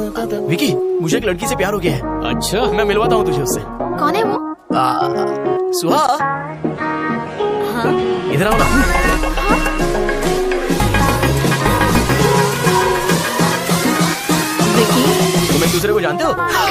विकी, मुझे एक लड़की से प्यार हो गया है। अच्छा, मैं मिलवाता हूँ तुझे उससे। कौन है वो? सुहा। हाँ? इधर आओ ना। विकी, तुम एक दूसरे को जानते हो?